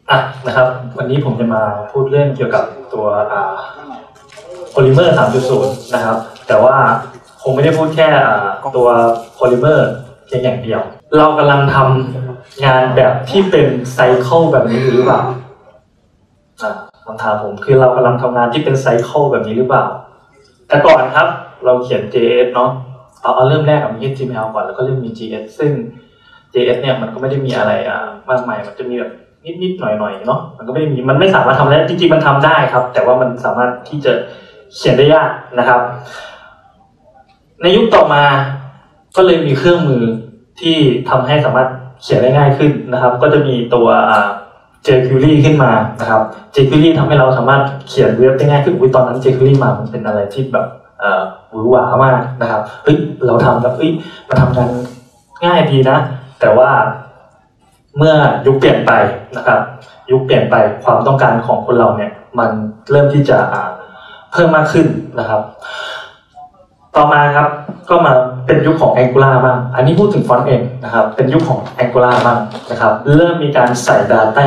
นะครับวันนี้ผมจะมาพูดเรื่องเกี่ยวกับตัวPolymer 3.0 นะครับแต่ว่าคงไม่ได้พูดแค่ตัว Polymer เพียงอย่างเดียวเรากำลังทำงานแบบที่เป็นไซเคิลแบบนี้หรือเปล่าคำถามผมคือเรากำลังทำงานที่เป็นไซเคิลแบบนี้หรือเปล่าแต่ก่อนครับเราเขียน JS เนาะเอาเริ่มแรกกับมี HTML ก่อนแล้วก็เริ่มมี JS ซึ่ง JS เนี่ยมันก็ไม่ได้มีอะไรมากมายมันจะมีแบบนิดๆหน่อยๆเนาะมันก็ไม่ได้มีมันไม่สามารถทำได้จริงๆมันทำได้ครับแต่ว่ามันสามารถที่จะเขียนได้ยากนะครับในยุคต่อมาก็เลยมีเครื่องมือที่ทำให้สามารถเขียนได้ง่ายขึ้นนะครับก็จะมีตัวjQuery ขึ้นมานะครับ jQuery ทำให้เราสามารถเขียนเว็บได้ง่ายขึ้นตอนนั้น jQuery มามันเป็นอะไรที่แบบหวือหวามากนะครับเราทำแบบมาทำงานง่ายดีนะแต่ว่าเมื่อยุคเปลี่ยนไปนะครับยุคเปลี่ยนไปความต้องการของคนเราเนี่ยมันเริ่มที่จะเพิ่มมากขึ้นนะครับต่อมาครับก็มาเป็นยุคของ Angular บ้างอันนี้พูดถึง Front End นะครับเป็นยุคของ Angular บ้างนะครับเริ่มมีการใส่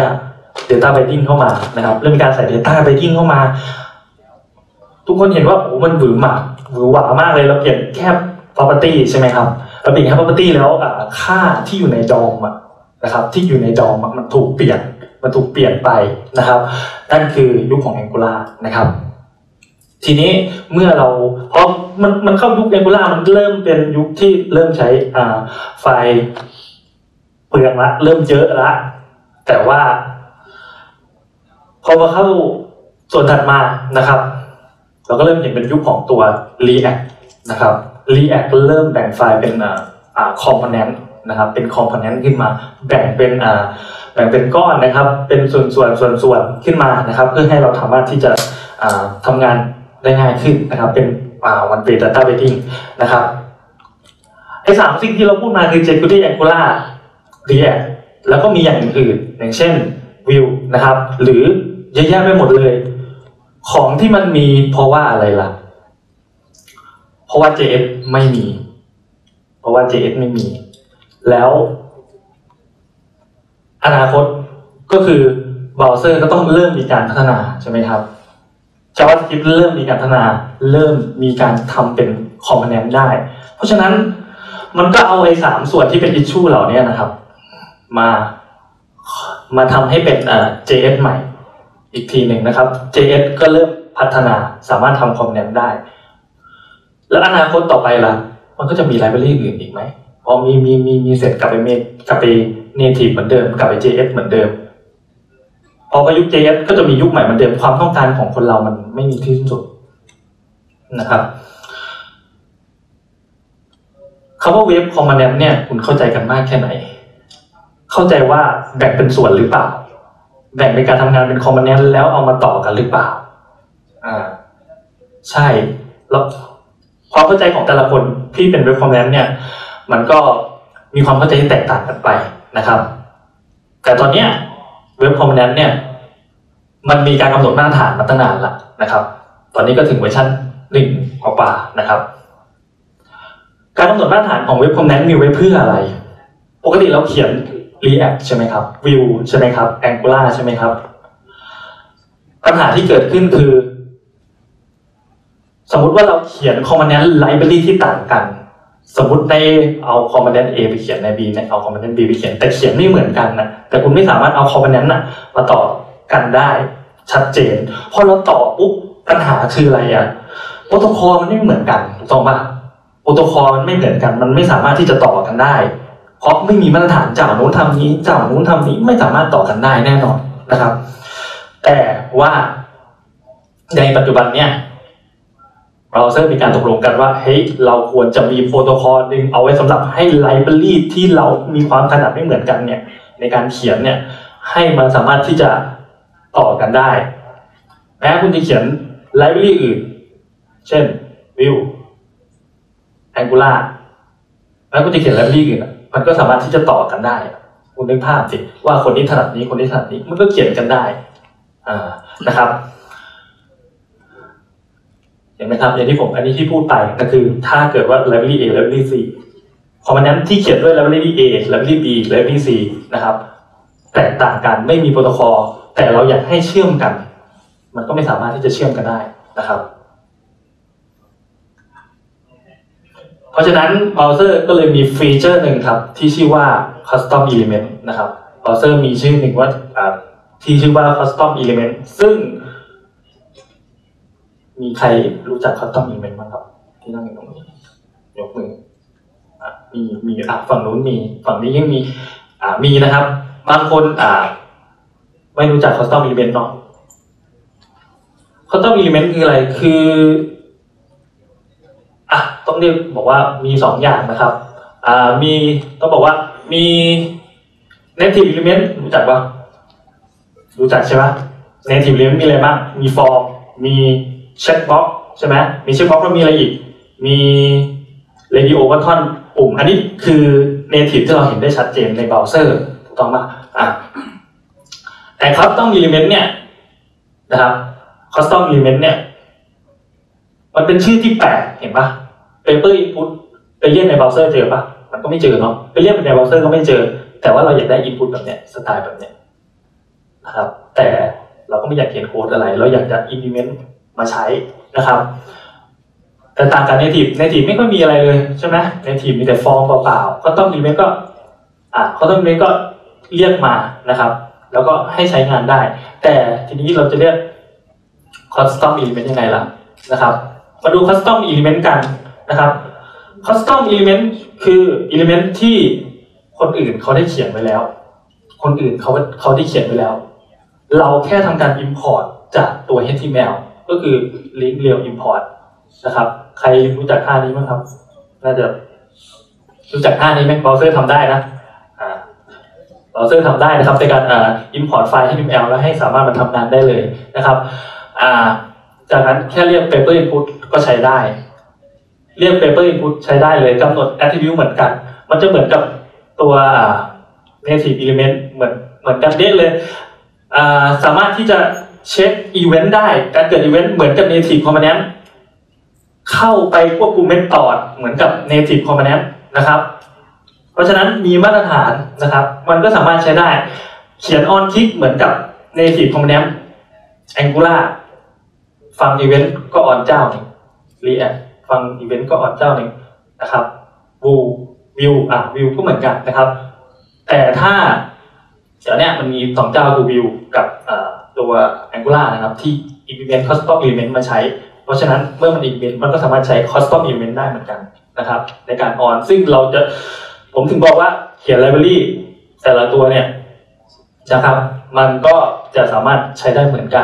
Data Binding เข้ามานะครับเริ่มมีการใส่ Data Binding เข้ามาทุกคนเห็นว่าโอ้มันหวือหวามากเลยเราเปลี่ยนแค่ property ใช่ไหมครับเราเปลี่ยนแค่ property แล้วค่าที่อยู่ในดอมนะครับที่อยู่ในดอมมันถูกเปลี่ยนไปนะครับนั่นคือยุคของ Angular นะครับทีนี้เมื่อเราเพราะมันเข้ายุค Angular มันเริ่มเป็นยุคที่เริ่มใช้ไฟล์เปลืองละเริ่มเยอะละแต่ว่าพอมาเข้าส่วนถัดมานะครับเราก็เริ่มเห็นเป็นยุคของตัว React นะครับ React เริ่มแบ่งไฟล์เป็นcomponent นะครับเป็น component ขึ้นมาแบ่งเป็นก้อนนะครับเป็นส่วนขึ้นมานะครับเพื่อให้เราสามารถที่จะทำงานได้ง่ายขึ้นนะครับเป็นone way data binding นะครับไอ้3สิ่งที่เราพูดมาคือ jQuery Angular React แล้วก็มีอย่างอื่นอย่างเช่น Vue นะครับหรือเยอะแยะไปหมดเลยของที่มันมีเพราะว่าอะไรล่ะเพราะว่า JS ไม่มีแล้วอนาคตก็คือเบราว์เซอร์ก็ต้องเริ่มมีการพัฒนาใช่ไหมครับ JavaScript เริ่มมีการพัฒนาเริ่มมีการทำเป็น component ได้เพราะฉะนั้นมันก็เอาไอ้3ส่วนที่เป็น issue เหล่านี้นะครับมาทำให้เป็นJS ใหม่อีกทีหนึ่งนะครับ JS ก็เริ่มพัฒนาสามารถทำ component ได้แล้วอนาคตต่อไปล่ะมันก็จะมี library อื่นอีกไหมพอมีเสร็จกลับไป native เหมือนเดิมกลับไป JS เหมือนเดิมพอประยุกต์ JS ก็จะมียุคใหม่เหมือนเดิมความต้องการของคนเรามันไม่มีที่สิ้นสุดนะครับคำว่า Web Component เนี่ยคุณเข้าใจกันมากแค่ไหนเข้าใจว่าแบ่งเป็นส่วนหรือเปล่าแบ่งในการทำงานเป็น Component แล้วเอามาต่อกันหรือเปล่าใช่แล้วความเข้าใจของแต่ละคนที่เป็น Web Component เนี่ยมันก็มีความเข้าใจที่แตกต่างกันไปนะครับแต่ตอนนี้Web Component เนี่ยมันมีการกำหนดมาตรฐานมาตั้งนานแล้วนะครับตอนนี้ก็ถึงเวอร์ชัน1กว่านะครับการกำหนดมาตรฐานของ Web Component มีไว้เพื่ออะไรปกติเราเขียน React ใช่ไหมครับ Vue ใช่ไหมครับ Angular ใช่ไหมครับปัญหาที่เกิดขึ้นคือสมมุติว่าเราเขียน Component Library ที่ต่างกันสมมุติในเอา component A ไปเขียนใน B เนี่ยเอา component B ไปเขียนแต่เขียนไม่เหมือนกันนะแต่คุณไม่สามารถเอา component มาต่อกันได้ชัดเจนพอเราต่อปุ๊บปัญหาคืออะไรโปรโตคอลมันไม่เหมือนกันถูกต้องป่ะโปรโตคอลมันไม่เหมือนกันมันไม่สามารถที่จะต่อกันได้เพราะไม่มีมาตรฐานเจ้าโน้นทำนี้เจ้าโน้นทำนี้ไม่สามารถต่อกันได้แน่นอนนะครับแต่ว่าในปัจจุบันเนี่ยเบราว์เซอร์มีการตกลงกันว่าเฮ้ยเราควรจะมีโปรโตคอลนึงเอาไว้สำหรับให้ไลบรารีที่เรามีความถนัดไม่เหมือนกันเนี่ยในการเขียนเนี่ยให้มันสามารถที่จะต่อกันได้แม้คุณจะเขียนไลบรารีอื่นเช่น Vue Angular แม้คุณจะเขียนไลบรารีอื่นมันก็สามารถที่จะต่อกันได้คุณนึกภาพสิว่าคนนี้ถนัดนี้คนนี้ถนัดนี้มันก็เขียนกันได้นะครับเห็นไหมครับอย่างที่ผมอันนี้ที่พูดไปก็คือถ้าเกิดว่า library A library C componentที่เขียนด้วย library A library B library C นะครับแตกต่างกันไม่มีโปรโตคอลแต่เราอยากให้เชื่อมกันมันก็ไม่สามารถที่จะเชื่อมกันได้นะครับเพราะฉะนั้นเบราว์เซอร์ก็เลยมีฟีเจอร์หนึ่งครับที่ชื่อว่า Custom Element นะครับเบราว์เซอร์มีชื่อหนึ่งว่าที่ชื่อว่า Custom Element ซึ่งมีใครรู้จัก Custom Element บ้างครับที่นั่งอยู่ตรงนี้ยกมือมีฝั่งนู้นมีฝั่งนี้ยังมีนะครับบางคนไม่รู้จัก Custom Element เนาะ Custom Element คืออะไรคือต้องเรียกบอกว่ามี2อย่างนะครับต้องบอกว่ามี Native Element รู้จักปะรู้จักใช่ไหม Native Element มีอะไรบ้างมี Form มี Checkbox ใช่ไหมมี Checkbox แล้วมีอะไรอีกมี Radio Button ปุ่มอันนี้คือ Native ที่เราเห็นได้ชัดเจนในเบราว์เซอร์ถูกต้องปะแต่ Custom Element เนี่ยนะครับ Custom Element เนี่ยมันเป็นชื่อที่แปลกเห็นปะ Paper Input ไปเรียกในเบราว์เซอร์เจอปะมันก็ไม่เจอเนาะไปเรียกในเบราว์เซอร์ก็ไม่เจอแต่ว่าเราอยากได้ Input แบบเนี้ยสไตล์แบบเนี้ยนะครับแต่เราก็ไม่อยากเขียนโค้ดอะไรเราอยากจะ implement มาใช้นะครับแต่ต่างกัน Native ไม่ค่อยมีอะไรเลยใช่ไหม Native มีแต่ฟอร์มเปล่าๆCustom Elementก็Custom Element ก็เรียกมานะครับแล้วก็ให้ใช้งานได้แต่ทีนี้เราจะเรียก Custom Element ยังไงล่ะนะครับมาดู Custom Element กันนะครับ Custom Element คือ Element ที่คนอื่นเขาได้เขียนไว้แล้วคนอื่นเขาได้เขียนไว้แล้วเราแค่ทำการ Import จากตัว HTML ก็คือ Link Rel Import นะครับใครรู้จักท่านี้มั้งครับน่าจะรู้จักท่านี้ไหมเบราว์เซอร์ทำได้นะเบราว์เซอร์ทำได้นะครับในการimport ไฟล์ HTML แล้วให้สามารถมาทำงานได้เลยนะครับจากนั้นแค่เรียก paper input ก็ใช้ได้เรียก paper input ใช้ได้เลยกำหนด attribute เหมือนกันมันจะเหมือนกับตัว native element เหมือนกันเด้เลยสามารถที่จะเช็ค event ได้การเกิด event เหมือนกับ native component เข้าไปควบคุม method เหมือนกับ native component นะครับเพราะฉะนั้นมีมาตรฐานนะครับมันก็สามารถใช้ได้เขียน on click เหมือนกับ native component Angular ฟัง event ก็ on เจ้าหนึ่ง React ฟัง event ก็ on เจ้าหนึ่งนะครับ view ก็เหมือนกันนะครับแต่ถ้าเดี๋ยวนี้มันมี2เจ้าคือ view กับตัว Angular นะครับที่ implement custom element มาใช้เพราะฉะนั้นเมื่อมัน implement มันก็สามารถใช้ custom element ได้เหมือนกันนะครับในการ on ซึ่งผมถึงบอกว่าเขียน library แต่ละตัวเนี่ยนะครับมันก็จะสามารถใช้ได้เหมือนกัน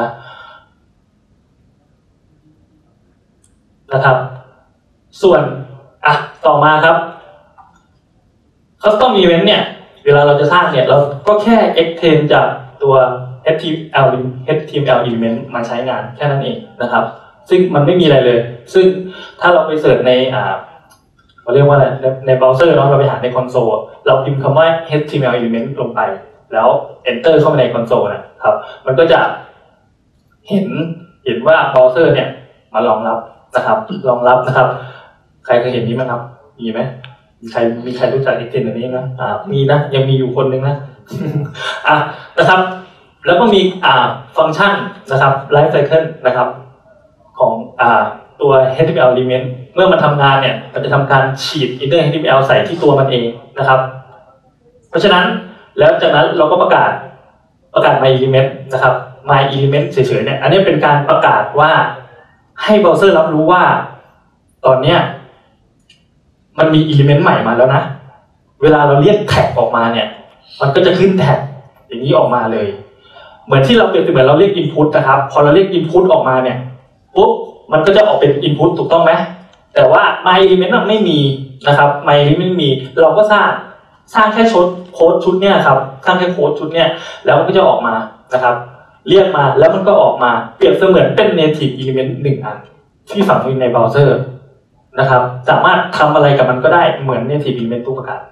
นะครับส่วนต่อมาครับ custom event เนี่ยเวลาเราจะสร้างเนี่ยเราก็แค่ extend จากตัว HTML element มาใช้งานแค่นั้นเองนะครับซึ่งมันไม่มีอะไรเลยซึ่งถ้าเราไปเสิร์ชในเขาเรียกว่าอะไรในเบราว์เซอร์เนาะเราไปหาในคอนโซลเราพิมพ์คำว่า HTML element ลงไปแล้ว enter เข้ามาในคอนโซลนะครับมันก็จะเห็นว่าเบราว์เซอร์เนี่ยมารองรับนะครับใครเคยเห็นนี้ไหมครับมีไหมมีใครรู้จัก extend อันนี้ไหมมีนะยังมีอยู่คนนึงนะ นะครับแล้วก็มีฟังก์ชันนะครับ life cycle นะครับของตัว HTML element เมื่อมันทำงานเนี่ยมันจะทำการฉีด inner HTML ใส่ที่ตัวมันเองนะครับเพราะฉะนั้นแล้วจากนั้นเราก็ประกาศ my element นะครับ my element เฉยๆเนี่ยอันนี้เป็นการประกาศว่าให้เบราว์เซอร์รับรู้ว่าตอนเนี้ยมันมี element ใหม่มาแล้วนะเวลาเราเรียกแท็กออกมาเนี่ยมันก็จะขึ้นแท็กอย่างนี้ออกมาเลยเหมือนที่เราเปรียบเสมือนเราเรียก input นะครับพอเราเรียก input ออกมาเนี่ยปุ๊บมันก็จะออกเป็น input ถูกต้องไหมแต่ว่า my element ไม่มีนะครับ my element ไม่มีเราก็สร้างแค่โค้ดชุดเนี่ยครับสร้างแค่โค้ดชุดเนี่ยแล้วมันก็จะออกมานะครับเรียกมาแล้วมันก็ออกมาเปรียบเสมือนเป็น native element 1 อันที่ฝังอยู่ในเบราว์เซอร์นะครับสามารถทำอะไรกับมันก็ได้เหมือน native element ทุกประการ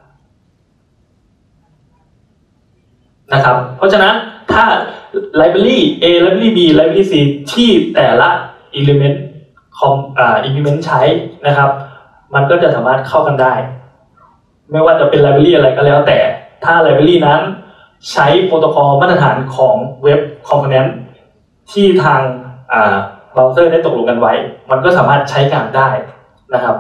นะครับเพราะฉะนั้นถ้า library A library B library C ที่แต่ละ element implement ใช้นะครับมันก็จะสามารถเข้ากันได้ไม่ว่าจะเป็น library อะไรก็แล้วแต่ถ้า library นั้นใช้โปรโตคอลมาตรฐานของเว็บคอมโพเนนต์ที่ทางเบราว์เซอร์ได้ตกลงกันไว้มันก็สามารถใช้งานได้นะครับ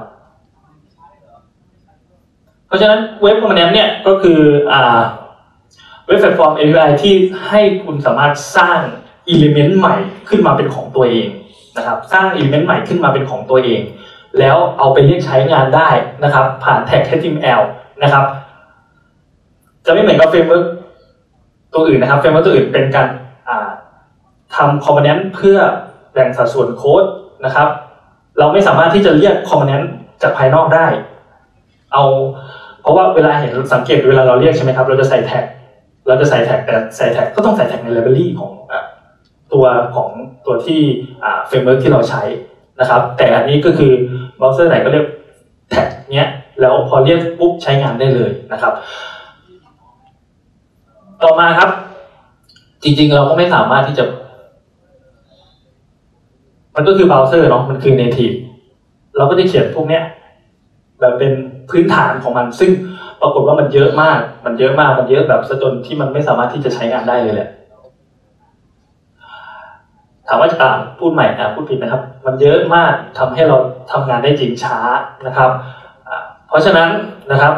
เพราะฉะนั้นเว็บคอมโพเนนต์เนี่ยก็คือเว็บแพลตฟอร์ม API ที่ให้คุณสามารถสร้าง element ใหม่ขึ้นมาเป็นของตัวเองนะครับสร้าง element ใหม่ขึ้นมาเป็นของตัวเองแล้วเอาไปเรียกใช้งานได้นะครับผ่านแท็ก HTML นะครับจะไม่เหมือนกับเฟรมเวิร์กตัวอื่นนะครับเฟรมเวิร์กตัวอื่นเป็นการทำคอมโพเนนต์เพื่อแบ่งสัดส่วนโค้ดนะครับเราไม่สามารถที่จะเรียกคอมโพเนนต์จากภายนอกได้เพราะว่าเวลาเห็นสังเกตเวลาเราเรียกใช่ไหมครับเราจะใส่แท็กแต่ใส่แท็กก็ต้องใส่แท็กใน library ของตัวที่เฟรมเวิร์กที่เราใช้นะครับแต่อันนี้ก็คือเบราว์เซอร์ไหนก็เรียกแท็กเนี้ยแล้วพอเรียกปุ๊บใช้งานได้เลยนะครับต่อมาครับจริงๆเราก็ไม่สามารถที่จะมันก็คือเบราว์เซอร์เนาะมันคือ native เราก็จะเขียนพวกเนี้ยแบบเป็นพื้นฐานของมันซึ่งปรากฏว่ามันเยอะมากมันเยอะแบบซะจนที่มันไม่สามารถที่จะใช้งานได้เลยแหละถามว่าพูดใหม่พูดผิดนะครับมันเยอะมากทำให้เราทำงานได้จริงช้านะครับเพราะฉะนั้นนะครับ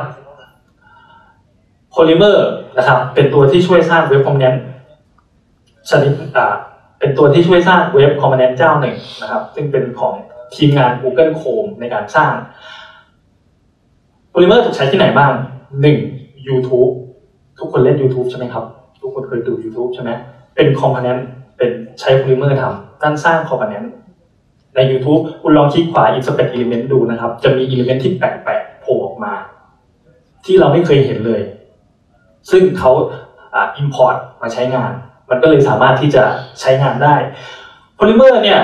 Polymer นะครับเป็นตัวที่ช่วยสร้างเว็บคอมโพเนนต์ชนิดเป็นตัวที่ช่วยสร้างเว็บคอมโพเนนต์เจ้าหนึ่งนะครับซึ่งเป็นของทีมงาน Google Chrome ในการสร้าง Polymer ถูกใช้ที่ไหนบ้าง 1. YouTube ทุกคนเล่น YouTube ใช่ไหมครับทุกคนเคยดู YouTube ใช่ไหมเป็นคอมโพเนนต์เป็นใช้ Polymer ทำนั่นสร้างคอมโพเนนต์ใน YouTube คุณลองคลิกขวา Inspect Element ดูนะครับจะมี Element ที่แปลกๆโผล่ออกมาที่เราไม่เคยเห็นเลยซึ่งเขาimport มาใช้งานมันก็เลยสามารถที่จะใช้งานได้ Polymer เนี่ย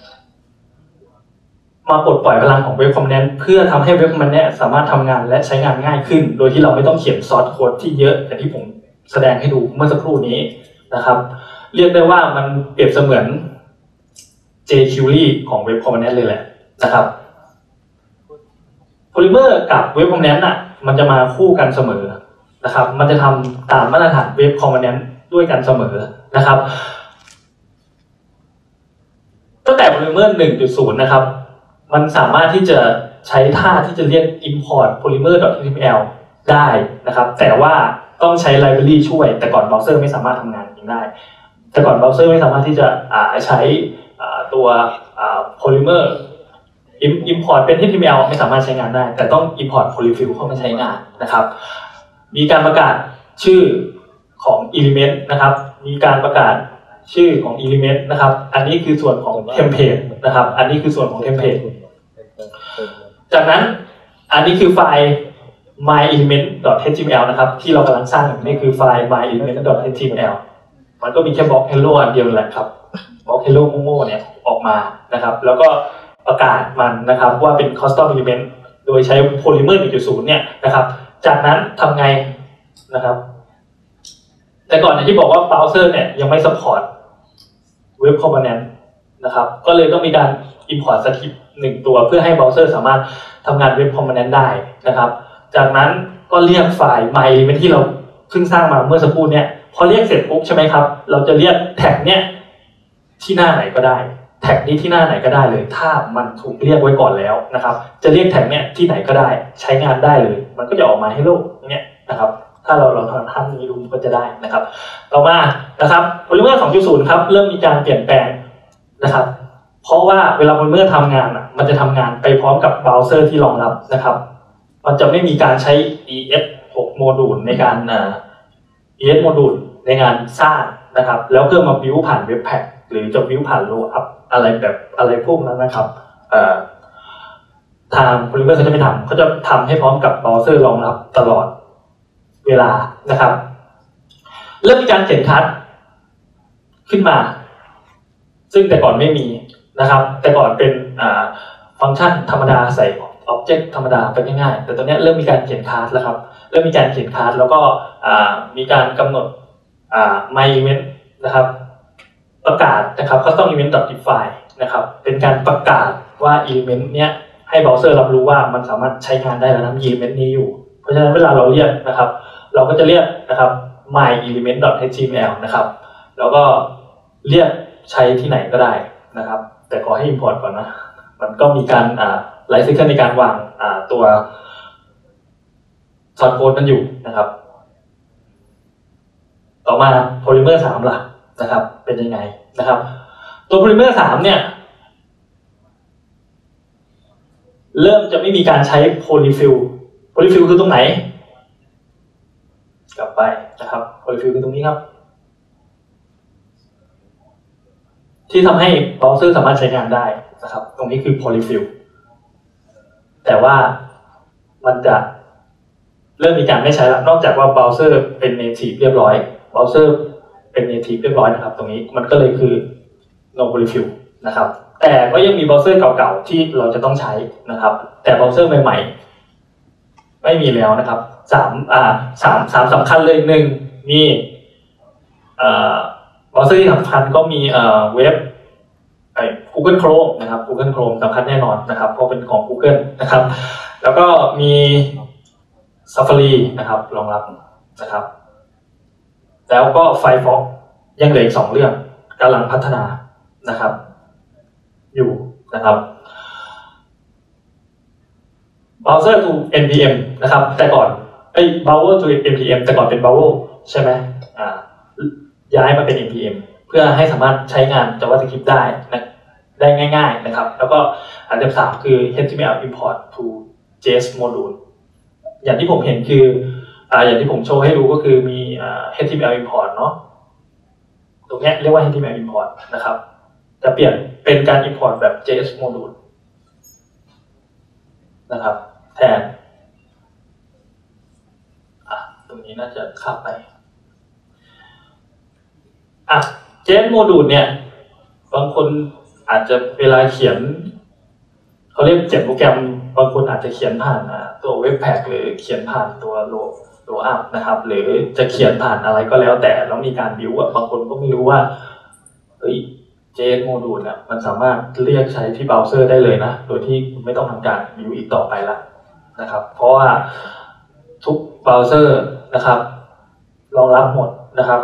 มาปลดปล่อยพลังของเว็บคอมโพเนนต์เพื่อทำให้เว็บคอมโพเนนต์สามารถทำงานและใช้งานง่ายขึ้นโดยที่เราไม่ต้องเขียนซอสโค้ดที่เยอะอย่างที่ผมแสดงให้ดูเมื่อสักครู่นี้นะครับเรียกได้ว่ามันเปรียบเสมือน jQuery ของเว็บคอมโพเนนต์เลยแหละนะครับ Polymer กับเว็บคอมโพเนนต์มันจะมาคู่กันเสมอนะครับมันจะทำตามมาตรฐานเว็บคอมโพเนนต์ด้วยกันเสมอนะครับตั้งแต่ Polymer 1.0 นะครับมันสามารถที่จะใช้ท่าที่จะเรียก import polymer.html ได้นะครับแต่ว่าต้องใช้ library ช่วยแต่ก่อนเบราว์เซอร์ไม่สามารถทำงานอย่างนี้ได้แต่ก่อนเบราว์เซอร์ไม่สามารถที่จะใช้ตัว polymer import เป็น HTML ไม่สามารถใช้งานได้แต่ต้อง import polyfill เข้ามาใช้งานนะครับมีการประกาศชื่อของ element นะครับมีการประกาศชื่อของ element นะครับอันนี้คือส่วนของ template นะครับอันนี้คือส่วนของ template จากนั้นอันนี้คือไฟล์ myelement.html นะครับที่เรากำลังสร้างนี่คือไฟล์ myelement.html มันก็มีแค่บล็อก hello อันเดียวแหละครับบล็อก hello โง่ๆเนี่ยออกมานะครับแล้วก็ประกาศมันนะครับว่าเป็น custom element โดยใช้ Polymer 1.0 เนี่ยนะครับจากนั้นทำไงนะครับแต่ก่อนที่บอกว่าเบราว์เซอร์เนี่ยยังไม่ support เว็บคอมโพเนนต์นะครับก็เลยต้องมีการ import สคริปต์1ตัวเพื่อให้เบราว์เซอร์สามารถทำงานเว็บคอมโพเนนต์ได้นะครับจากนั้นก็เรียกไฟล์ myelement ที่เราเพิ่งสร้างมาเมื่อสักครู่เนี่ยพอเรียกเสร็จปุ๊บใช่ไหมครับเราจะเรียกแท็กเนี่ยที่หน้าไหนก็ได้แท็กนี้ที่หน้าไหนก็ได้เลยถ้ามันถูกเรียกไว้ก่อนแล้วนะครับจะเรียกแท็กเนี่ยที่ไหนก็ได้ใช้งานได้เลยมันก็จะออกมาให้โลกเนี่ยนะครับถ้าเราทำนี้ดูก็จะได้นะครับต่อมานะครับ Polymer 2.0 ครับเริ่มมีการเปลี่ยนแปลงนะครับเพราะว่าเวลา Polymer ทำงานมันจะทำงานไปพร้อมกับเบราว์เซอร์ที่รองรับนะครับมันจะไม่มีการใช้ ES6 โมดูลในการES โมดูลในงานสร้างนะครับแล้วเพื่อมาบิวผ่านเว็บแพ็คหรือจะบิวผ่านโลอัพอะไรพวกนั้นนะครับทาง Polymer เขาจะไม่ทำเขาจะทำให้พร้อมกับเบราว์เซอร์รองรับตลอดเวลานะครับเริ่มมีการเขียนคัสขึ้นมาซึ่งแต่ก่อนไม่มีนะครับแต่ก่อนเป็นฟังก์ชันธรรมดาใส่อ็อบเจกต์ธรรมดาไปง่ายๆแต่ตอนนี้เริ่มมีการเขียนคัสแล้วครับเริ่มมีการเขียนคัสแล้วก็มีการกำหนดmyelement นะครับประกาศนะครับ custom element.define นะครับเป็นการประกาศว่า element เนี้ยให้เบราว์เซอร์รับรู้ว่ามันสามารถใช้งานได้แล้วนะ element นี้อยู่เพราะฉะนั้นเวลาเราเรียกนะครับเราก็จะเรียกนะครับ my_element.html นะครับแล้วก็เรียกใช้ที่ไหนก็ได้นะครับแต่ขอให้ import ก่อนนะมันก็มีการlife cycle ในการวางตัว source code มันอยู่นะครับต่อมา Polymer 3ล่ะนะครับเป็นยังไงนะครับตัว Polymer 3เนี่ยเริ่มจะไม่มีการใช้ polyfill คือตรงไหนกลับไปนะครับ polyfill คือตรงนี้ครับที่ทำให้เบราว์เซอร์สามารถใช้งานได้นะครับตรงนี้คือ polyfill แต่ว่ามันจะเริ่มมีการไม่ใช้แล้วนอกจากว่าเบราว์เซอร์เป็น native เรียบร้อยเบราว์เซอร์เป็น native เรียบร้อยนะครับตรงนี้มันก็เลยคือ no polyfill นะครับแต่ก็ยังมีเบราว์เซอร์เก่าๆที่เราจะต้องใช้นะครับแต่เบราว์เซอร์ใหม่ๆไม่มีแล้วนะครับสามสำคัญเลย1มีเบราว์เซอร์ที่สำคัญก็มีเว็บGoogle Chrome นะครับ Google Chrome สำคัญแน่นอนนะครับเพราะเป็นของ Google นะครับแล้วก็มี Safari นะครับรองรับนะครับแล้วก็ Firefox ยังเหลืออีก2เรื่องกำลังพัฒนานะครับอยู่นะครับ Browser to npm นะครับแต่ก่อนBrowser to npm แต่ก่อนเป็น Browser ใช่ไหมย้ายมาเป็น npm เพื่อให้สามารถใช้งาน JavaScript ได้ง่ายๆนะครับแล้วก็อันดับ3คือ HTML import to JS module อย่างที่ผมเห็นคืออย่างที่ผมโชว์ให้ดูก็คือมีHTML import เนาะตรงนี้เรียกว่า HTML import นะครับจะเปลี่ยนเป็นการ import แบบ JS module นะครับแทนตรงนี้น่าจะข้ามไปJS module เนี่ยบางคนอาจจะเวลาเขียนเขาเรียกเขียนโปรแกรมบางคนอาจจะเขียนผ่านตัวเว็บแพ็กหรือเขียนผ่านตัวโลอัพนะครับหรือจะเขียนผ่านอะไรก็แล้วแต่แล้วมีการบิวบางคนก็ไม่รู้ว่าJS module เนี่ยมันสามารถเรียกใช้ที่เบราว์เซอร์ได้เลยนะโดยที่ไม่ต้องทำการบิวอีกต่อไปละนะครับเพราะว่าทุกเบราว์เซอร์นะครับรองรับหมดนะครับ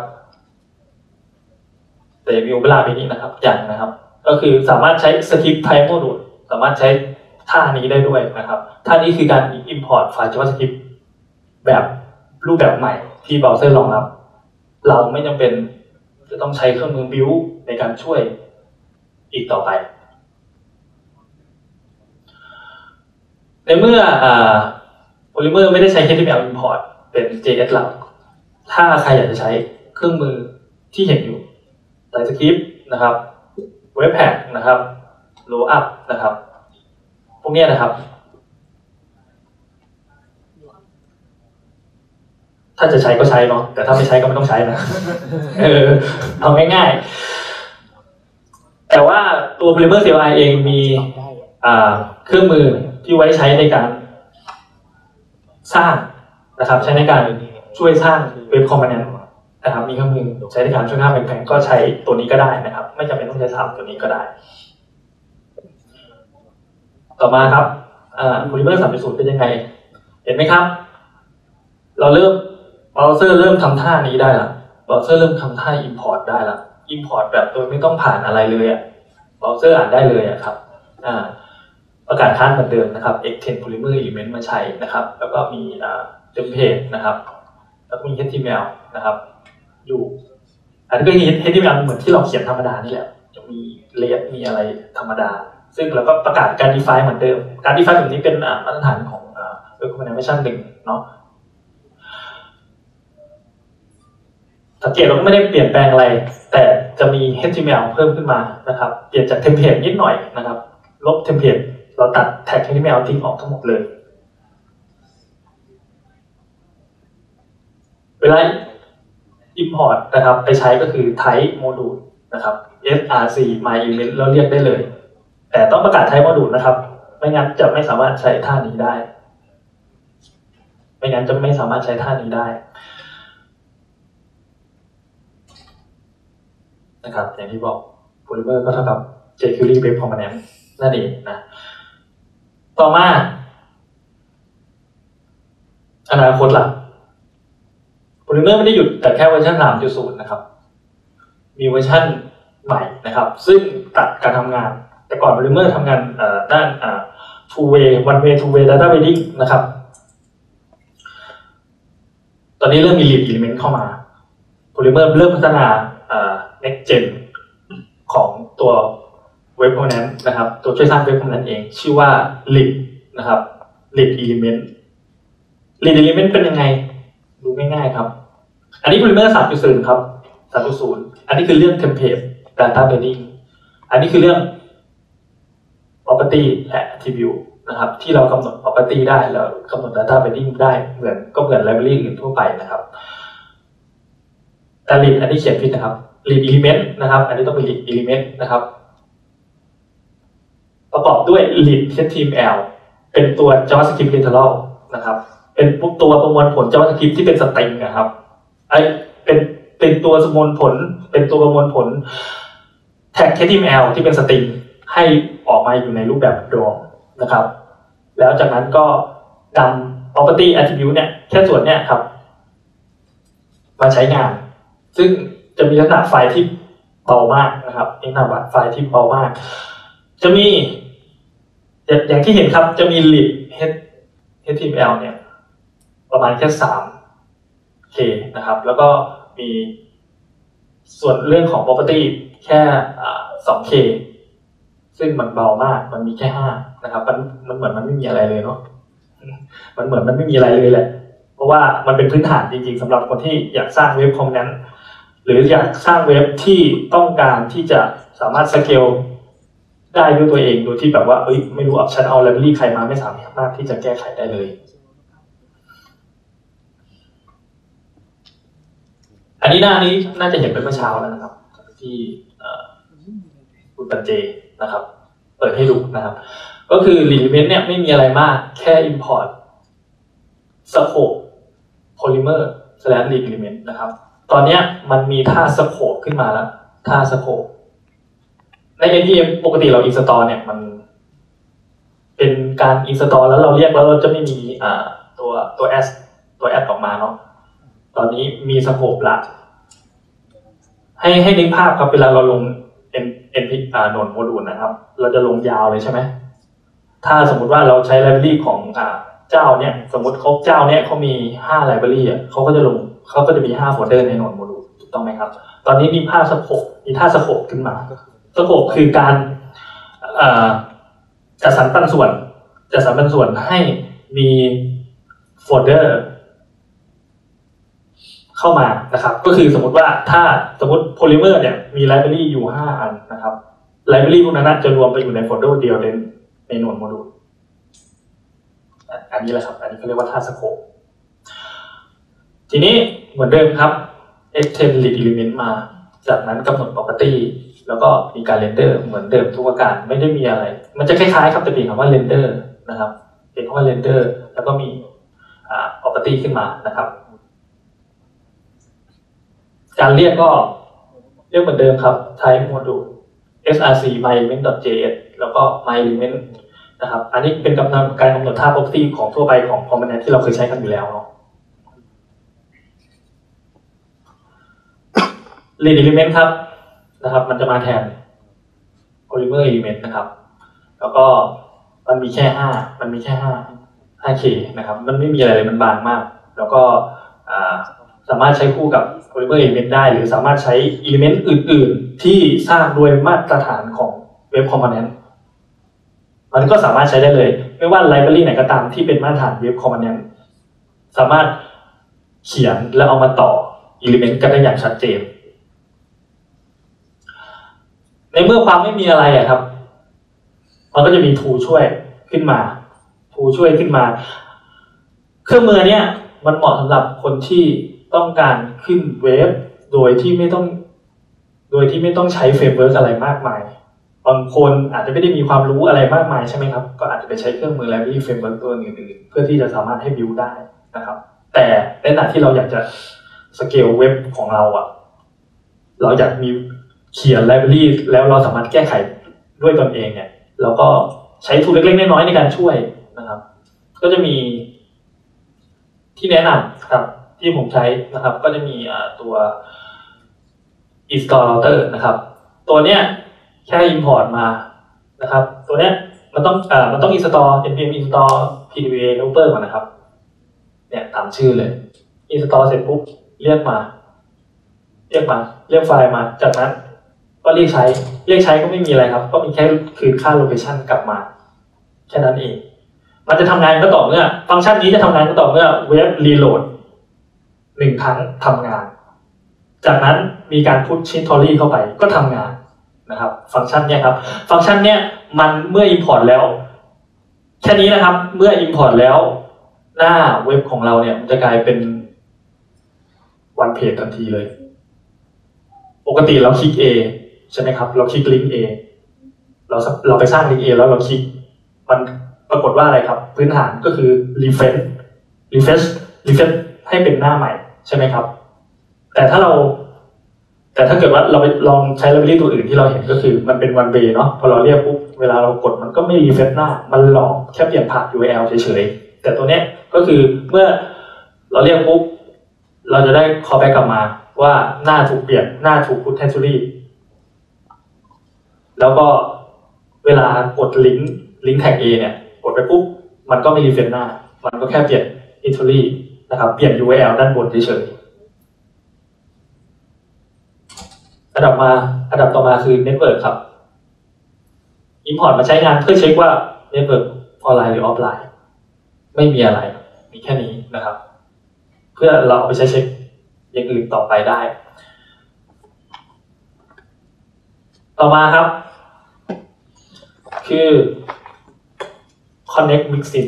แต่มีเวลาไปนี้นะครับอย่างนะครับก็คือสามารถใช้ script type module สามารถใช้ท่านี้ได้ด้วยนะครับท่านี้คือการ import ไฟล์ JavaScript แบบรูปแบบใหม่ที่เบราว์เซอร์รองรับเราไม่จำเป็นจะต้องใช้เครื่องมือ build ในการช่วยอีกต่อไปในเมื่อPolymer ไม่ได้ใช้ HTML import เป็น JS หลักถ้าใครอยากจะใช้เครื่องมือที่เห็นอยู่TypeScript นะครับ Webpack นะครับ Rollup นะครับพวกนี้นะครับถ้าจะใช้ก็ใช้เนาะแต่ถ้าไม่ใช้ก็ไม่ต้องใช้นะเอาง่ายๆแต่ว่าตัว Polymer CLI เองมีเครื่องมือที่ไว้ใช้ในการสร้างนะครับใช้ในการช่วยสร้างเว็บคอมโพเนนต์นะครับมีเครื่องมือใช้ในการช่วยสร้างเว็บแผงก็ใช้ตัวนี้ก็ได้นะครับไม่จำเป็นต้องใช้3ตัวนี้ก็ได้ต่อมาครับPolymer 3.0 เป็นยังไงเห็นไหมครับเราเบราว์เซอร์เริ่มทำท่านี้ได้ละเบราว์เซอร์เริ่มทำท่า import ได้ละ import แบบโดยไม่ต้องผ่านอะไรเลยเบราว์เซอร์อ่านได้เลยครับประกาศค้างเหมือนเดิมนะครับ extend Polymer element มาใช้นะครับแล้วก็มีtemplate นะครับแล้วก็มี HTML นะครับอยู่อันนี้ก็ HTML เหมือนที่เราเขียนธรรมดานี่แหละจะมี red มีอะไรธรรมดาซึ่งเราก็ประกาศการ define เหมือนเดิมการ define แบบนี้เป็นมาตรฐานของrecommendation 1เนาะสังเกตเราก็ไม่ได้เปลี่ยนแปลงอะไรแต่จะมี HTML เพิ่มขึ้นมานะครับเปลี่ยนจากเทมเพลตนิดหน่อยนะครับลบเทมเพลตเราตัดแท็ก HTML ทิ้งออกทั้งหมดเลยเวลา import นะครับไปใช้ก็คือ type module นะครับ src my element แล้วเรียกได้เลยแต่ต้องประกาศ type module นะครับไม่งั้นจะไม่สามารถใช้ท่านี้ได้นะครับอย่างที่บอก Polymer ก็เท่ากับ jQuery Web Component นั่นเองนะต่อมาอนาคตล่ะ Polymer Polymer ไม่ได้หยุดแต่แค่เวอร์ชัน 3.0 นะครับมีเวอร์ชันใหม่นะครับซึ่งตัดการทำงานแต่ก่อน Polymer ทำงานด้านtwo way one way two way data binding นะครับตอนนี้เริ่มมี lead element เข้ามา Polymer เริ่มพัฒนาnext gen ของตัว web component นะครับตัวช่วยสร้าง web component เองชื่อว่า lead นะครับ lead element lead element เป็นยังไงดูง่ายๆครับอันนี้ Polymer 3.0 ครับ 3.0 อันนี้คือเรื่อง template data binding อันนี้คือเรื่อง property และ attribute นะครับที่เรากำหนด property ได้แล้วกำหนด data binding ได้เหมือน library อื่นทั่วไปนะครับแต่ lead อันนี้เขียนผิดนะครับ lead element นะครับอันนี้ต้องเป็น lead element นะครับประกอบด้วย lead html เป็นตัว javascript literal นะครับเป็นตัวประมวลผล javascript ที่เป็นสตริงนะครับเป็นตัวประมวลผลแท็ก html ที่เป็นสตริงให้ออกมาอยู่ในรูปแบบดอมนะครับแล้วจากนั้นก็นำ property attribute เนี่ยแค่ส่วนเนี่ยครับมาใช้งานซึ่งจะมีลักษณะไฟล์ที่เบามากนะครับนี่นะว่าไฟล์ที่เบามากจะมีอย่างที่เห็นครับจะมี lead html เนี่ยประมาณแค่ 3K นะครับแล้วก็มีส่วนเรื่องของ property แค่ 2K ซึ่งมันเบามากมันมีแค่5นะครับมันเหมือนมันไม่มีอะไรเลยเนาะมันเหมือนมันไม่มีอะไรเลยแหละเพราะว่ามันเป็นพื้นฐานจริงๆสำหรับคนที่อยากสร้างเว็บคอมนั้นหรืออยากสร้างเว็บที่ต้องการที่จะสามารถสเกลได้ด้วยตัวเองโดยที่แบบว่าไม่รู้ฉันเอาไลบรารีใครมาไม่สามารถที่จะแก้ไขได้เลยอันนี้หน้านี้น่าจะเห็นเป็นเมื่อเช้าแล้วนะครับที่คุณปัจเจนะครับเปิดให้ดูนะครับก็คือ element เนี่ยไม่มีอะไรมากแค่ import scope polymer / lead element นะครับตอนนี้มันมีท่า scope ขึ้นมาแล้วท่า scope ใน npm ปกติเรา install เนี่ยมันเป็นการ install แล้วเราเรียกแล้วเราจะไม่มีตัว add ออกมาเนาะตอนนี้มี scope ละให้นึกภาพครับเวลาเราลงโนดโมดูลนะครับเราจะลงยาวเลยใช่ไหมถ้าสมมุติว่าเราใช้ไลบรารีของเจ้าเนี่ยสมมติเจ้าเนี่ยเขามี5ไลบรารีเขาก็จะมี5โฟลเดอร์ในโนดโมดูลถูกต้องไหมครับตอนนี้มีท่าสโคปขึ้นมาสโคปคือการจัดสรรปันส่วนให้มีโฟลเดอร์เข้ามานะครับก็คือสมมติว่าถ้าสมมติ Polymer เนี่ยมีไลบรารีอยู่5อันนะครับไลบรารีพวกนั้นจะรวมไปอยู่ในโฟลเดอร์เดียวในโนดโมดูลอันนี้แหละครับอันนี้เขาเรียกว่าท่าสโคปทีนี้เหมือนเดิมครับ extend lead element มาจากนั้นกำหนด property แล้วก็มีการ render เหมือนเดิมทุกประการไม่ได้มีอะไรมันจะคล้ายๆครับแต่เปลี่ยนคำว่า render นะครับเปลี่ยนคำว่า render แล้วก็มีproperty ขึ้นมานะครับการเรียกก็เรียกเหมือนเดิมครับ type module src myelement.js แล้วก็ myelement นะครับอันนี้เป็นการกำหนดท่า property ของทั่วไปของ component ที่เราเคยใช้กันอยู่แล้วเนาะ lead element ครับนะครับมันจะมาแทน polymer element นะครับแล้วก็มันมีแค่5K นะครับมันไม่มีอะไรเลยมันบางมากแล้วก็สามารถใช้คู่กับ Polymer Element ได้หรือสามารถใช้ Element อื่นๆที่สร้างโดยมาตรฐานของ Web Component มันก็สามารถใช้ได้เลยไม่ว่า Library ไหนก็ตามที่เป็นมาตรฐาน Web Component สามารถเขียนแล้วเอามาต่อ Element กันได้อย่างชัดเจนในเมื่อความไม่มีอะไรครับมันก็จะมี tool ช่วยขึ้นมาเครื่องมือเนี้ยมันเหมาะสำหรับคนที่ต้องการขึ้นเว็บโดยที่ไม่ต้องใช้เฟรมเวิร์กอะไรมากมายบางคนอาจจะไม่ได้มีความรู้อะไรมากมายใช่ไหมครับก็อาจจะไปใช้เครื่องมือไลบรารีเฟรมเวิร์กตัวอื่นๆเพื่อที่จะสามารถให้บิวได้นะครับแต่ในขณะที่เราอยากจะสเกลเว็บของเราเราอยากมีเขียนไลบรารีแล้วเราสามารถแก้ไขด้วยตนเองเนี่ยเราก็ใช้ทูลเล็กๆน้อยๆในการช่วยนะครับก็จะมีที่แนะนำครับที่ผมใช้นะครับก็จะมีตัว install router นะครับตัวเนี้ยแค่ import มานะครับตัวเนี้ยมันต้อง install npm install pdva helper ก่อนนะครับเนี่ยตามชื่อเลย install เสร็จปุ๊บเรียกไฟล์มาจากนั้นก็เรียกใช้ก็ไม่มีอะไรครับก็มีแค่คืนค่า location กลับมาแค่นั้นเองมันจะทำงานก็ต่อเมื่อฟังก์ชันนี้จะทำงานก็ต่อเมื่อเว็บ reload 1 ครั้งทำงานจากนั้นมีการ push history เข้าไปก็ทำงานนะครับฟังก์ชันเนี้ยครับฟังก์ชันเนี้ยมันเมื่อ import แล้วแค่นี้นะครับเมื่อ import แล้วหน้าเว็บของเราเนี่ยมันจะกลายเป็น one page ทันทีเลยปกติเราคลิก A ใช่ไหมครับเราคลิกลิงก์ A เราไปสร้างลิงก์ A แล้วเราคลิกมันปรากฏว่าอะไรครับพื้นฐานก็คือ refresh ให้เป็นหน้าใหม่ใช่ไหมครับแต่ถ้าเกิดว่าเราไปลองใช้ library ตัวอื่นที่เราเห็นก็คือมันเป็น one way เนาะพอเราเรียกปุ๊บเวลาเรากดมันก็ไม่ refresh หน้ามันหลอกแค่เปลี่ยนผ่าน URL เฉยๆแต่ตัวเนี้ยก็คือเมื่อเราเรียกปุ๊บเราจะได้ callback กลับมาว่าหน้าถูกเปลี่ยนหน้าถูก put history แล้วก็เวลากดลิงก์แท็ก A เนี่ยกดไปปุ๊บมันก็ไม่ refresh หน้ามันก็แค่เปลี่ยน history นะครับเปลี่ยน URL ด้านบนเฉยๆอันดับต่อมาคือ Network ครับ Import มาใช้งานเพื่อเช็คว่า Network ออนไลน์หรือออฟไลน์ไม่มีอะไรมีแค่นี้นะครับเพื่อเราเอาไปใช้เช็คอย่างอื่นต่อไปได้ต่อมาครับคือ Connect Mixin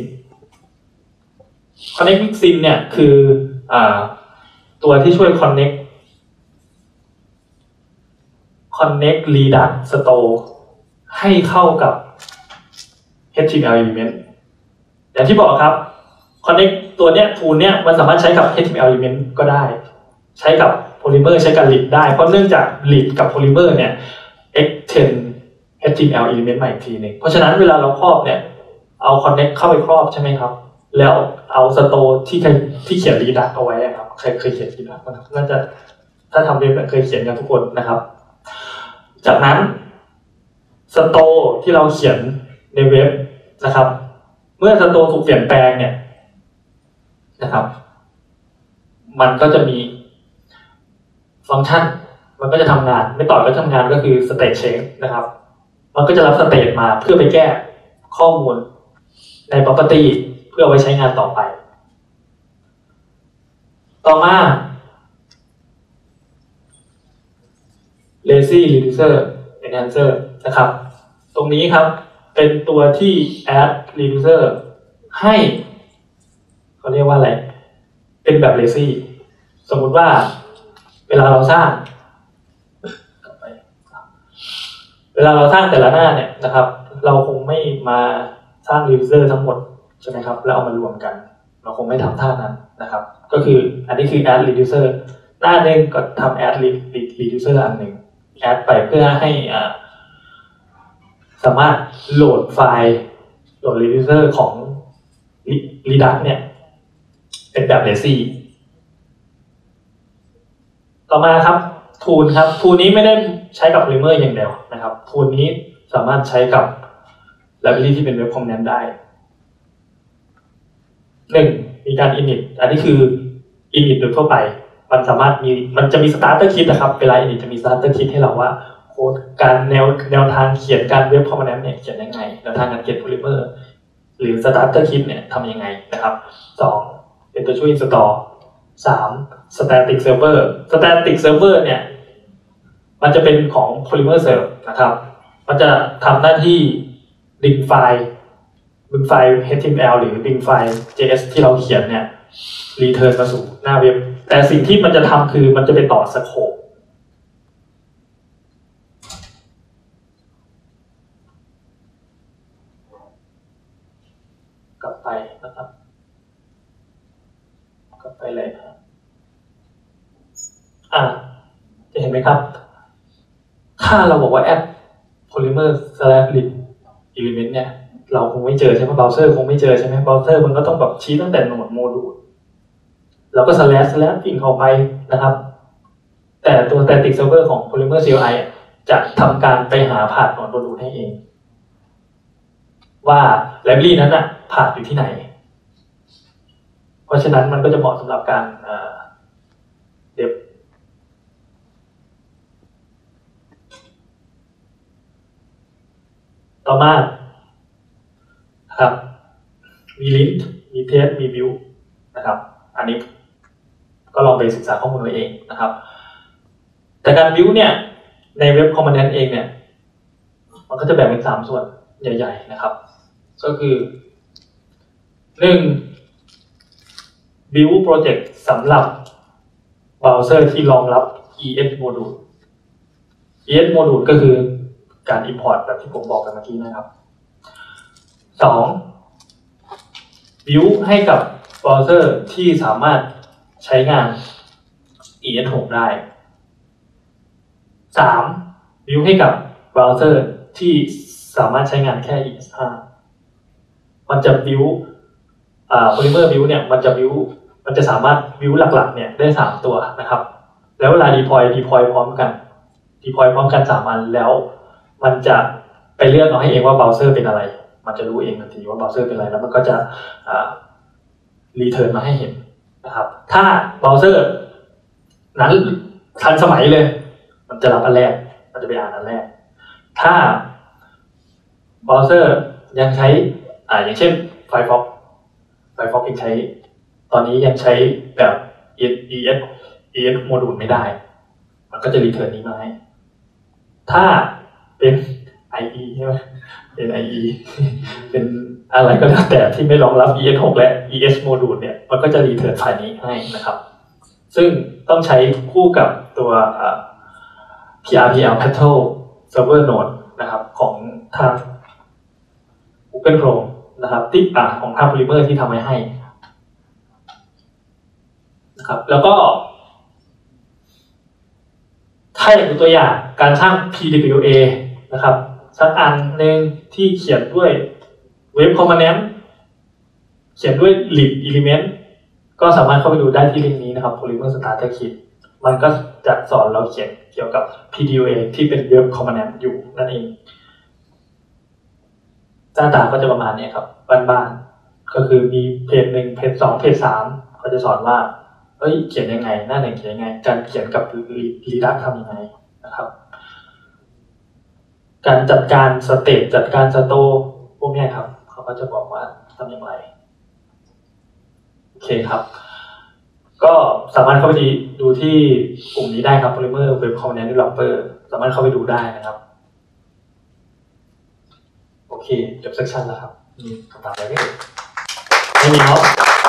เนี่ยคือตัวที่ช่วย Connect Redux Store ให้เข้ากับ HTML element อย่างที่บอกครับ Connect ตัวเนี้ย tool เนี้ยมันสามารถใช้กับ HTML element ก็ได้ใช้กับ Polymer ใช้กับ Lid ได้เพราะเนื่องจาก Lid กับ Polymer เนี่ย extend HTML element มาอีกทีนึงเพราะฉะนั้นเวลาเราครอบเนี่ยเอา Connect เข้าไปครอบใช่ไหมครับแล้วเอา Store ที่เขียน Redux เอาไว้ครับใครเคยเขียน Redux บ้างครับน่าจะถ้าทำเว็บเคยเขียนกันทุกคนนะครับจากนั้น Store ที่เราเขียนในเว็บนะครับเมื่อ Store ถูกเปลี่ยนแปลงเนี่ยนะครับมันก็จะมีฟังก์ชันมันก็จะทำงานไม่ต่อก็ทำงานก็คือ state change นะครับมันก็จะรับ state มาเพื่อไปแก้ข้อมูลใน property เพื่อไว้ใช้งานต่อไปต่อมา lazy reducer enhancer นะครับตรงนี้ครับเป็นตัวที่ add reducer ให้เขาเรียกว่าอะไรเป็นแบบ lazy สมมุติว่าเวลาเราสร้างแต่ละหน้าเนี่ยนะครับเราคงไม่มาสร้าง reducer ทั้งหมดใช่ไหมครับแล้วเอามารวมกันเราคงไม่ทำท่านั้นนะครับก็คืออันนี้คือ add reducer หน้าหนึ่งก็ทำ add reducer อันหนึ่ง add ไปเพื่อให้สามารถโหลดไฟล์โหลด reducer ของ Redux เนี่ยเป็นแบบ lazy ต่อมาครับ tool ครับ tool นี้ไม่ได้ใช้กับ Polymer อย่างเดียวนะครับ tool นี้สามารถใช้กับ library ที่เป็น web component ได้ 1. มีการ init อันนี้คือ init โดยทั่วไปมันจะมี starter kit นะครับเวลา init จะมี starter kit ให้เราว่าโค้ดการแนวทางเขียนการ web component เนี่ยเขียนยังไงแนวทางการเขียน Polymer หรือ starter kit เนี่ยทำยังไงนะครับ 2. เป็นตัวช่วย install 3. static server เนี่ยมันจะเป็นของ Polymer serve นะครับมันจะทำหน้าที่ดึงไฟล์ HTML หรือดึงไฟล์ JS ที่เราเขียนเนี่ย return มาสู่หน้าเว็บแต่สิ่งที่มันจะทำคือมันจะไปต่อสโคปกลับไปนะครับกลับไปเลยครับจะเห็นไหมครับถ้าเราบอกว่าแอป Polymer/lib element เนี่ยเราคงไม่เจอใช่ไหมเบราว์เซอร์คงไม่เจอใช่ไหมเบราว์เซอร์มันก็ต้องแบบชี้ตั้งแต่โหนดโมดูลแล้วก็slashวิ่งเข้าไปนะครับแต่ตัว static server ของ Polymer CLI จะทำการไปหาพาธโหนดโมดูลให้เองว่า library นั้นน่ะพาธอยู่ที่ไหนเพราะฉะนั้นมันก็จะเหมาะสำหรับการเดฟต่อมาครับมี lint มี test มี view นะครับอันนี้ก็ลองไปศึกษาข้อมูลไว้เองนะครับแต่การ view เนี่ยในเว็บ component เองเนี่ยมันก็จะแบ่งเป็น3ส่วนใหญ่ๆนะครับก็คือ1 build project สำหรับเบราว์เซอร์ที่รองรับ ES module ES module ก็คือการ import แบบที่ผมบอกไปเมื่อกี้นะครับ2 build ให้กับเบราว์เซอร์ที่สามารถใช้งาน ES6 ได้3 build ให้กับเบราว์เซอร์ที่สามารถใช้งานแค่ ES5 มันจะ build Polymer build เนี่ยมันจะสามารถ build หลักๆเนี่ยได้3ตัวนะครับแล้วเวลา deploy พร้อมกัน deploy พร้อมกัน3อันแล้วมันจะไปเลือกเอาให้เองว่าเบราว์เซอร์เป็นอะไรมันจะรู้เองทันทีว่าเบราว์เซอร์เป็นอะไรแล้วมันก็จะreturn มาให้เห็นนะครับถ้าเบราว์เซอร์นั้นทันสมัยเลยมันจะรับอันแรกมันจะไปอ่านอันแรกถ้าเบราว์เซอร์ยังใช้อย่างเช่น Firefox ยังใช้ตอนนี้ยังใช้แบบ ES module ไม่ได้มันก็จะ return นี้มาให้ถ้าเป็น IE ใช่ไหมเป็น IE เป็นอะไรก็แล้วแต่ที่ไม่รองรับ ES6 และ ES module เนี่ยมันก็จะ return ไฟล์นี้ให้นะครับซึ่งต้องใช้คู่กับตัว PRPL Paddle Server Node นะครับของทาง Google Chrome นะครับที่ของทาง Polymer ที่ทำไว้ให้นะครับแล้วก็ถ้าอยากดูตัวอย่างการสร้าง PWA นะครับสักอันหนึ่งที่เขียนด้วย Web Component เขียนด้วย lib element ก็สามารถเข้าไปดูได้ที่ลิงก์นี้นะครับ Polymer Starter Kit มันก็จะสอนเราเขียนเกี่ยวกับ PWA ที่เป็น Web Component อยู่นั่นเองหน้าตาก็จะประมาณนี้ครับบ้านๆก็คือมีเพจ1เพจ2เพจ3เขาจะสอนว่าเขียนยังไงหน้า1เขียนยังไงการเขียนกับ Redux ทำยังไงนะครับการจัดการสเตทจัดการสโตร์พวกนี้ครับเขาก็จะบอกว่าทำอย่างไรโอเคครับก็สามารถเข้าไปดูที่กลุ่มนี้ได้ครับ Polymer Web Component Developer สามารถเข้าไปดูได้นะครับโอเคจบเซสชันแล้วครับมีคำถามอะไรไหมไม่มีเนาะ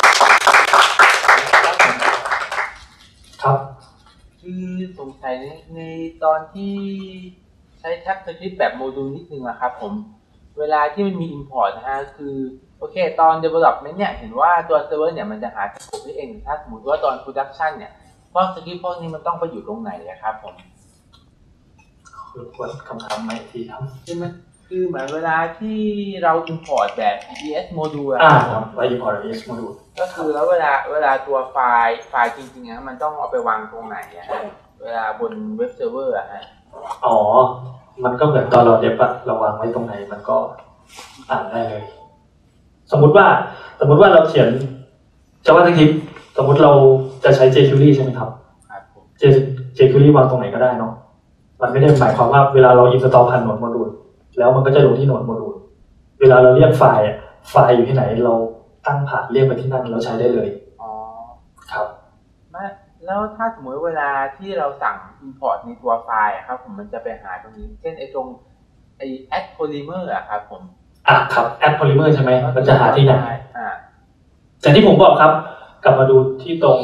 ครับคือสงสัยในตอนที่ใช้แท็บสคริปต์แบบโมดูลนิดนึงนะครับผมเวลาที่มันมี import นะฮะคือโอเคตอน development เนี่ยเห็นว่าตัวเซิร์ฟเวอร์เนี่ยมันจะหาสโคปให้เองถ้าสมมติว่าตอน production เนี่ยพวกสคริปต์พวกนี้มันต้องไปอยู่ตรงไหนนะครับผมรบกวนคำถามใหม่ทีครับใช่ไหมคือเหมือนเวลาที่เรา import แบบ ES module เรา import แบบ ES module ก็คือแล้วเวลาตัวไฟล์จริงๆนะมันต้องเอาไปวางตรงไหนอะฮะเวลาบนเว็บเซิร์ฟเวอร์อะฮะมันก็เหมือนตอนเราเดฟเราวางไว้ตรงไหนมันก็อ่านได้เลยสมมุติว่าเราเขียน JavaScript สมมุติเราจะใช้ jQuery ใช่ไหมครับ jQuery วางตรงไหนก็ได้เนาะมันไม่ได้หมายความว่าเวลาเรา install ผ่านโหนดโมดูลแล้วมันก็จะลงที่โหนดโมดูลเวลาเราเรียกไฟล์อยู่ที่ไหนเราตั้งผ่านเรียกไปที่นั่นเราใช้ได้เลยครับแล้วถ้าสมมติเวลาที่เราสั่ง import ในตัวไฟล์ครับผมมันจะไปหาตรงนี้เช่นตรงadd polymer อะครับผมครับ add polymer ใช่ไหมมันจะหาที่ไหนแต่ที่ผมบอกครับกลับมาดูที่ตรง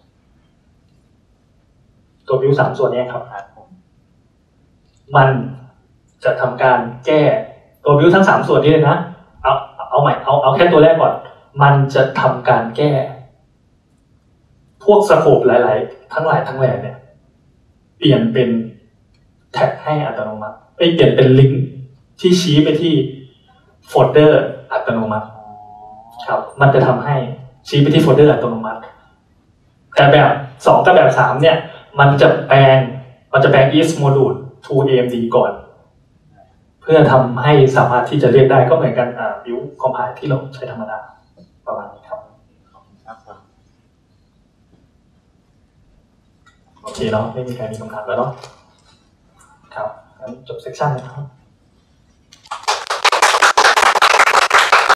ตัว view 3ส่วนนี้ครับมันจะทำการแก้ตัว view ทั้ง3ส่วนนี้เลยนะเอาใหม่เอาแค่ตัวแรกก่อนมันจะทำการแก้พวกสโคปหลายๆทั้งหลายทั้งแหล่เนี่ยเปลี่ยนเป็นแท็กให้อัตโนมัติเปลี่ยนเป็นลิงก์ที่ชี้ไปที่โฟลเดอร์อัตโนมัติครับมันจะทำให้ชี้ไปที่โฟลเดอร์อัตโนมัติแต่แบบ2กับแบบ3เนี่ยมันจะแปลง is module to AMD ก่อนเพื่อทำให้สามารถที่จะเรียกได้ก็เหมือนกันbuild compile ที่เราใช้ธรรมดาประมาณนี้ครับโอเคเนาะไม่มีใครมีคำถามแล้วเนาะครับงั้นจบเซสชั่นนะครับ